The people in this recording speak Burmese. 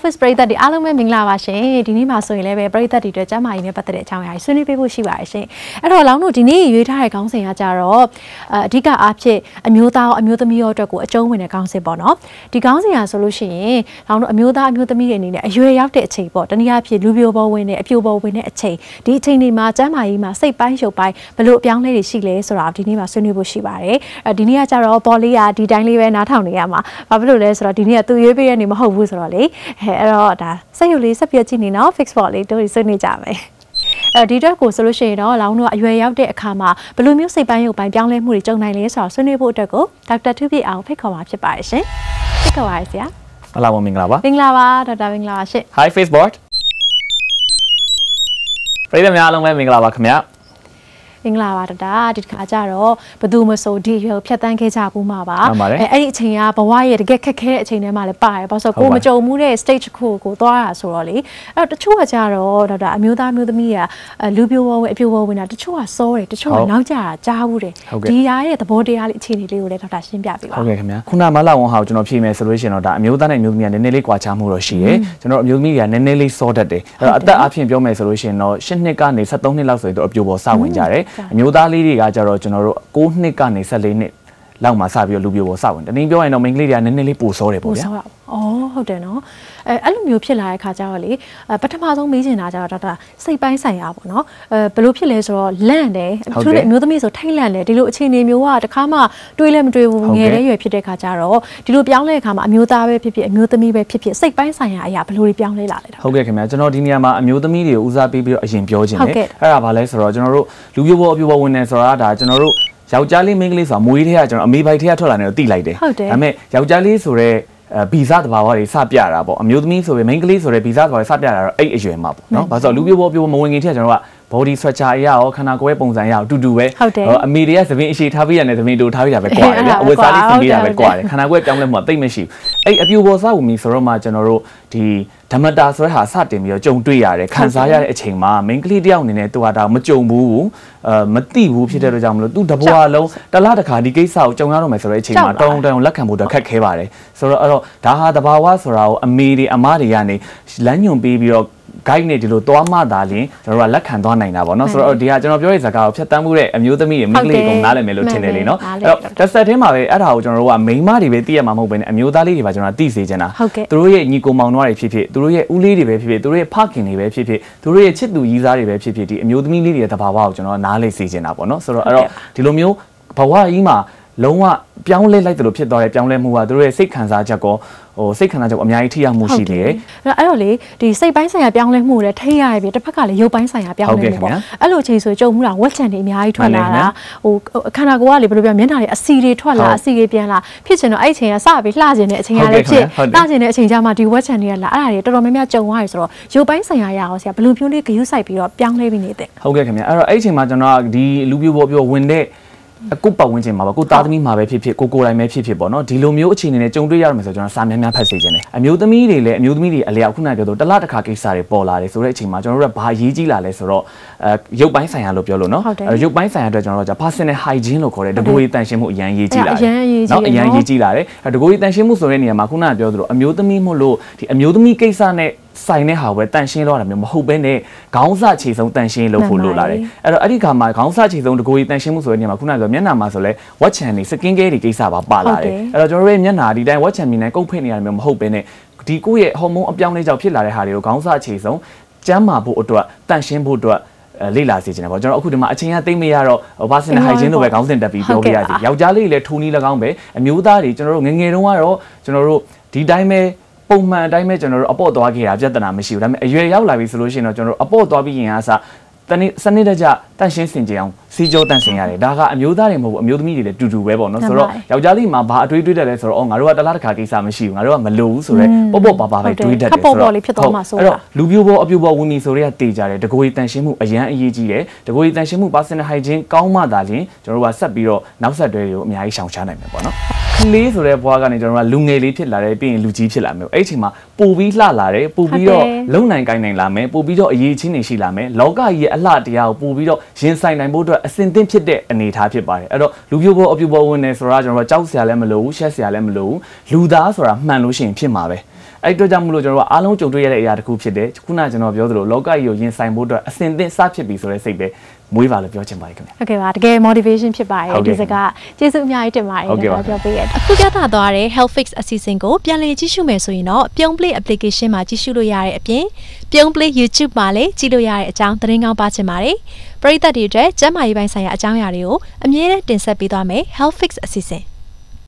Office ပရိသတ်တွေအားလုံးပဲမင်္ဂလာပါရှင်ဒီနေ့မှာဆိုရင်လည်းပဲပရိသတ်တွေအတွက်ကျမ်းမာရေးနဲ့ပတ်သက်တဲ့အကြောင်းအရာဆွေးနွေးပေးဖို့ရှိပါတယ်ရှင်အဲ့တော့လောင်းတို့ဒီနေ့ရွေးထားတဲ့ခေါင်းစဉ်ကကြတော့အဓိကအားဖြင့်အမျိုးသားရောအမျိုးသမီးရောအတွက်ကိုအကျုံးဝင်တဲ့ခေါင်းစဉ်ပေါ့နော်ဒီခေါင်းစဉ်ကဆိုလို့ရှိရင်လောင်းတို့အမျိုးသားအမျိုးသမီးတွေအနေနဲ့အရွယ်ရောက်တဲ့အချိန်ပေါ့တနည်းအားဖြင့်လူပြိုပေါ်ဝင်တဲ့အပြိုပေါ်ဝင်တဲ့အချိန်ဒီအချိန်တွေမှာကျမ်းမာရေးမှာစိတ်ပိုင်းရုပ်ပိုင်းဘလို့အပြောင်းလဲတွေရှိလဲဆိုတာဒီနေ့မှာဆွေးနွေးဖို့ရှိပါတယ်ဒီနေ့ကကြတော့ပေါ်လေးကဒီတိုင်းလေးပဲနားထောင်နေရမှာဘာဖြစ်လို့လဲဆိုတော့ဒီနေ့ကသူရွေးပေးရနေမဟုတ်ဘူးဆိုတော့လေအဲ့တော့ဒါစိတ်ရုပ်လေးဆက်ပြကြည့်နေနော် fix board လေးတို့ဆွေးနွေးကြမယ်ဒီတော့ကိုဆိုလို့ရှိရင်တော့လောင်းတို့အရွယ်ရောက်တဲ့အခါမှာဘယ်လိုမျိုးစိတ်ပိုင်းရုပ်ပိုင်းပြောင်းလဲမှုတွေကြုံနိုင်လဲဆိုတော့ဆွေးနွေးဖို့အတွက်ကိုဒေါက်တာထုပြည့်အောင်ဖိတ်ခေါ်ပါဖြစ်ပါတယ်ရှင်ဖိတ်ခေါ်ပါရစေ။ဟုတ်လားမင်္ဂလာပါ။မင်္ဂလာပါဒေါက်တာမင်္ဂလာပါရှင် Hi Facebook ပရိသတ်များအားလုံးပဲမင်္ဂလာပါခင်ဗျာ။မင်္ဂလာပါတတာဒီခါကျတော့ဘသူမဆိုဒီရွယ်ဖြတ်တန်းခဲ့ကြဘူးမှာပါအဲ့ဒီအချိန်ကဘဝရဲ့တကယ်ခက်ခဲတဲ့အချိန်ထဲမှာလည်းပါတယ်ဘာလို့ဆိုကိုမကြုံမှုတဲ့ stage ကိုသွားတာဆိုတော့လေအဲ့တော့တချို့ကကြတော့ဒေါက်တာအမျိုးသားမျိုးသမီးကလူပြိုပေါ်ဝင်အပြိုပေါ်ဝင်တာတချို့ကစောတယ်တချို့ကနောက်ကျတာကြားဘူးတယ်ဒီရရဲ့သဘောတရားလေးအခြေအနေလေးကိုလည်းဒေါက်တာရှင်းပြပေးပါဟုတ်ကဲ့ခင်ဗျာခုနမလာဝန်ဟာကိုကျွန်တော်ဖြေမယ်ဆိုလို့ရှိရင်တော့ဒါအမျိုးသားနဲ့အမျိုးသမီးကနည်းနည်းလေးကွာခြားမှုတော့ရှိတယ်ကျွန်တော်အမျိုးသမီးကနည်းနည်းလေးစောတတ်တယ်အဲ့တော့အသက်အပြင်ပြောမယ်ဆိုလို့ရှိရင်တော့8နှစ်ကနေ73နှစ်လောက်ဆိုရင်တော့အပြိုပေါ်စဝင်ကြတယ်အမျိုးသားလေးကကြတော့ကျွန်တော်တို့9နှစ်ကနေ14နှစ်လောက်မှစပြီးတော့လူပြိုပေါ်စဝင်တနည်းပြောရင်တော့မိန်းကလေးတွေကနည်းနည်းလေးပိုစောတယ်ပေါ့ဗျာဟုတ်တယ်နော်အဲ့လိုမျိုးဖြစ်လာတဲ့ခါကျတော့လေပထမဆုံးမေးချင်တာကျတော့ဒေါက်တာစိတ်ပိုင်းဆိုင်ရာပေါ့နော်ဘယ်လိုဖြစ်လဲဆိုတော့လန့်တယ်သူတို့အမျိုးသမီးဆိုထိတ်လန့်တယ်ဒီလိုအခြေအနေမျိုးကတခါမှတွေးလည်းမတွေးဘူးငယ်တဲ့ရွယ်ဖြစ်တဲ့ခါကျတော့ဒီလိုပြောင်းလဲတဲ့ခါမှာအမျိုးသားပဲဖြစ်ဖြစ်အမျိုးသမီးပဲဖြစ်ဖြစ်စိတ်ပိုင်းဆိုင်ရာအရာဘယ်လိုတွေပြောင်းလဲလာလဲဟုတ်ကဲ့ခင်ဗျာကျွန်တော်ဒီနေရာမှာအမျိုးသမီးတွေကိုဦးစားပေးပြီးတော့အရင်ပြောချင်တယ်အဲ့ဒါဘာလဲဆိုတော့ကျွန်တော်တို့လူပြိုပေါ်အပြိုပေါ်ဝင်နေဆိုတာဒါကျွန်တော်တို့ယောက်ျားလေးမိန်းကလေးဆိုတာမွေးထဲကကျွန်တော်အမေဘိုက်ထဲကထွက်လာနေတော့တိလိုက်တယ်ဒါပေမဲ့ယောက်ျားလေးဆိုတော့ဗီဇသဘာဝတွေစပြတာပေါ့အမျိုးသမီးဆိုရင်မိန်းကလေးဆိုတဲ့ဗီဇသဘာဝတွေစပြတာတော့အဲ့အရွယ်မှာပေါ့နော်ဘာလို့ဆိုတော့လူပြိုပေါ်မဝင်ခင်တည်းကကျွန်တော်က body structure အရာရောခန္ဓာကိုယ်ရဲ့ပုံစံအရအတူတူပဲအမေတွေကသပင်အရှိထားပြီးရတယ်သပင်တူထားပြီးတာပဲကွာတယ်ဗျအဝတ်စားလေးဆင်ပြီးတာပဲကွာတယ်ခန္ဓာကိုယ်ပြောင်းလဲမှုကတိတ်မရှိဘူးအဲ့အပြိုပေါ်စားဝင်ပြီဆိုတော့မှကျွန်တော်တို့ဒီဓမ္မတာဆိုတဲ့ဟာစတင်ပြီးတော့ကြုံတွေ့ရတယ်ခံစားရတဲ့အချိန်မှာမိန်းကလေးတယောက်အနေနဲ့သူကဒါမကြုံဘူးမသိဘူးဖြစ်တဲ့အတွက်ကြောင့်မလို့သူတဘွားလုံးတလားတစ်ခါဒီကိစ္စကိုကြုံရတော့မယ်ဆိုတဲ့အချိန်မှာတောင်းလက်ခံဖို့တော့ခက်ခဲပါတယ်ဆိုတော့အဲ့တော့ဒါဟာတဘာဝဆိုတာကိုအမေတွေအမတွေကနေလမ်းညွှန်ပေးပြီးတော့ guide နဲ့ဒီလိုသွားမှသာလျှင်ကျွန်တော်တို့ကလက်ခံသွားနိုင်တာပေါ့နော်ဆိုတော့ဒီဟာကျွန်တော်ပြောတဲ့ဇာတ်ကားကိုဖြတ်တန်းမှုတဲ့အမျိုးသမီးတွေမိန်းကလေးကိုနားလည်မယ်လို့ထင်တယ်လေနော်အဲ့တော့တစ်ဆက်တည်းမှာပဲအဲ့ဒါကိုကျွန်တော်တို့ကမိန်းမတွေပဲသိရမှာမဟုတ်ဘဲနဲ့အမျိုးသားလေးတွေပါကျွန်တော်သိစေချင်တာသူတို့ရဲ့ညီကိုမောင်နှမတွေဖြစ်ဖြစ်သူတို့ရဲ့ဦးလေးတွေပဲဖြစ်ဖြစ်သူတို့ရဲ့ဖခင်တွေပဲဖြစ်ဖြစ်သူတို့ရဲ့ချစ်သူရည်စားတွေပဲဖြစ်ဖြစ်ဒီအမျိုးသမီးလေးတွေရဲ့သဘာဝကိုကျွန်တော်နားလည်စေချင်တာပေါ့နော်ဆိုတော့အဲ့တော့ဒီလိုမျိုးဘဝကြီးမှာလုံးဝပြောင်းလဲလိုက်တယ်လို့ဖြစ်သွားတယ်ပြောင်းလဲမှုကသူတို့ရဲ့စိတ်ခံစားချက်ကောစိတ်ခံစားချက်အများကြီးထိရောက်မှုရှိတယ်အဲ့တော့လေဒီစိတ်ပိုင်းဆိုင်ရာပြောင်းလဲမှုလည်းထိရရပြီတစ်ဖက်ကလည်းရုပ်ပိုင်းဆိုင်ရာပြောင်းလဲမှုပေါ့အဲ့လိုအချိန်ဆိုကြုံမှုတာဝက်ချန်တွေအများကြီးထွက်လာတာခန္ဓာကိုယ်ကလေဘယ်လိုပြောမျက်နှာတွေအစီတွေထွက်လာအစီတွေပြန်လာဖြစ်ချင်တော့အဲ့အချိန်ကစပြီးလှကျင်တဲ့အချိန်ကလည်းဖြစ်လှကျင်တဲ့အချိန်ကျမှဒီဝက်ချန်တွေကလာအဲ့ဒါတွေတော်တော်များများကြုံသွားပြီဆိုတော့ရုပ်ပိုင်းဆိုင်ရာရအောင်ဆရာဘယ်လိုမျိုးလေးဂရုစိုက်ပြီးတော့ပြောင်းလဲပြီးနေတဲ့ဟုတ်ကဲ့ခင်ဗျအဲ့တော့အဲ့အချိန်မှာကျွန်တော်ကဒီလူပြိုပေါ်ပြောဝင်တဲ့ကိုပတ်ဝန်းကျင်မှာပါကိုသားသမီးမှာပဲဖြစ်ဖြစ်ကိုတိုင်းပဲဖြစ်ဖြစ်ပေါ့နော်ဒီလိုမျိုးအခြေအနေနဲ့ကြုံတွေ့ရရမယ်ဆိုကျွန်တော်စာများများဖတ်စေချင်တယ်အမျိုးသမီးတွေလည်းအမျိုးသမီးတွေအလျောက်ခုနကပြောတော့တလားတစ်ခါကိစ္စတွေပေါ်လာတယ်ဆိုတဲ့အချိန်မှာကျွန်တော်တို့ကဘာရေးကြီးလာလဲဆိုတော့ရုပ်ပိုင်းဆိုင်ရာလို့ပြောလို့နော်ရုပ်ပိုင်းဆိုင်ရာအတွက်ကျွန်တော်တို့က personal hygiene လို့ခေါ်တယ်တကိုယ်ရေးတန်ရှင်းမှုအရန်ရေးကြီးလာတယ်နော်အရန်ရေးကြီးလာတယ်တကိုယ်ရေးတန်ရှင်းမှုဆိုတဲ့နေရာမှာခုနကပြောသလိုအမျိုးသမီးမို့လို့ဒီအမျိုးသမီးကိစ္စနဲ့ဆိုင်တဲ့ဟာပဲတန်ရှင်းတော့တာမျိုးမဟုတ်ဘဲနဲ့ခေါင်းစခြေဆုံးတန်ရှင်းလို့ဖို့လိုလာတယ်အဲ့တော့အဲ့ဒီခါမှာခေါင်းစခြေဆုံးတကိုယ်ကြီးတန်ရှင်းမှုဆိုတဲ့နေရာမှာခုနကပြောမျက်နှာမှာဆိုလဲဝက်ချန်တွေစကင်ကဲတွေကိစ္စပါလာတယ်အဲ့တော့ကျွန်တော်တို့ရဲ့မျက်နှာဒီတိုင်းဝက်ချန်မြင်တိုင်းကုတ်ဖိတ်နေရတယ်မျိုးမဟုတ်ဘဲနဲ့ဒီကိုယ့်ရဲ့ဟော်မုန်းအပြောင်းလဲကြောင့်ဖြစ်လာတဲ့ဟာတွေကိုခေါင်းစခြေဆုံးကျန်းမာဖို့အတွက်တန်ရှင်းဖို့အတွက်လေ့လာစေချင်တယ်ပေါ့ကျွန်တော်အခုဒီမှာအချိန်ကသိမရတော့ personal hygiene လို့ပဲခေါင်းစဉ်တက်ပြီးပြောပြရစီယောက်ျားလေးလည်းထိုးနီး၎င်းပဲအမျိုးသားတွေကျွန်တော်တို့ငငယ်တုန်းကတော့ကျွန်တော်တို့ဒီတိုင်းပဲပုံမှန်အတိုင်းပဲကျွန်တော်တို့အပေါ့သွားခဲ့တာပြဿနာမရှိဘူးဒါပေမဲ့အရွယ်ရောက်လာပြီဆိုလို့ရှိရင်တော့ကျွန်တော်တို့အပေါ့သွားပြီးရင်အစားစနစ်တကျတန့်ရှင်းစင်ကြအောင်စီကြောတန့်စင်ရတယ်ဒါကအမျိုးသားတွေမဟုတ်ဘူးအမျိုးသမီးတွေလည်းတူတူပဲပေါ့နော်ဆိုတော့ယောက်ျားလေးမှာဘာအတွေးတယ်လဲဆိုတော့ငါတို့ကတလားတစ်ခါကိစ္စမရှိဘူးငါတို့ကမလိုဘူးဆိုတော့ပေါ့ပါပဲတွေးတတ်တယ်ဆိုတော့ဖြစ်သွားမှာဆိုတော့လူပြိုပေါ်အပြိုပေါ်ဝင်ပြီဆိုတော့တေးကြတယ်တကိုယ်တန့်ရှင်းမှုအရန်အရေးကြီးတယ်တကိုယ်တန့်ရှင်းမှု personal hygiene ကောင်းမှသာလျှင်ကျွန်တော်တို့ကဆက်ပြီးတော့နောက်ဆက်တွဲတွေကိုအများကြီးရှောင်ရှားနိုင်မယ်ပေါ့နော်ခလေးဆိုတဲ့ဘွားကနေကျွန်တော်ကလူငယ်လေးဖြစ်လာတယ်ပြီးရင်လူကြီးဖြစ်လာမယ်အဲ့ဒီအချိန်မှာပို့ပြီးလှလာတယ်ပို့ပြီးတော့လုံနိုင်ကိုင်းနိုင်လာမယ်ပို့ပြီးတော့အရေးချင်းနေရှိလာမယ်လောကကြီးရဲ့အလှတရားကိုပို့ပြီးတော့ရင်ဆိုင်နိုင်ဖို့အတွက်အစဉ်သင့်ဖြစ်တဲ့အနေအထားဖြစ်ပါတယ်အဲ့တော့လူပြိုပေါ်အပြိုပေါ်ဝင်နေဆိုတာကျွန်တော်တို့ကြောက်စရာလည်းမလိုဘူးရှက်စရာလည်းမလိုဘူးလူသားဆိုတာမှန်လို့ရှိရင်ဖြစ်မှာပဲအဲ့အတွက်ကြောင့်မလို့ကျွန်တော်တို့အားလုံးကြုံတွေ့ရတဲ့အရာတစ်ခုဖြစ်တယ်ခုနကကျွန်တော်ပြောသလိုလောကကြီးကိုရင်ဆိုင်ဖို့အတွက်အစဉ်သင့်စဖြစ်ပြီဆိုတဲ့စိတ်ပဲမွေးပါလို့ပြောချင်ပါတယ်ခင်ဗျာဟုတ်ကဲ့ပါတကယ် motivation ဖြစ်ပါတယ်ဒီစကားကျေးဇူးအများကြီးတင်ပါတယ်ပြောပေးရအခုပြသသွားတဲ့ Health Fix အစီအစဉ်ကိုပြန်လည်ကြည့်ရှုမယ်ဆိုရင်တော့ပြုံး Play application မှာကြည့်ရှုလို့ရတဲ့အပြင်ပြုံး Play YouTube မှာလည်းကြည့်လို့ရတဲ့အကြောင်းသတင်းကောင်းပါချင်ပါတယ်ပရိသတ်တွေအတွက်ကျန်းမာရေးပိုင်းဆိုင်ရာအကြောင်းအရာတွေကိုအမြဲတမ်းတင်ဆက်ပေးသွားမယ် Health Fix အစီအစဉ်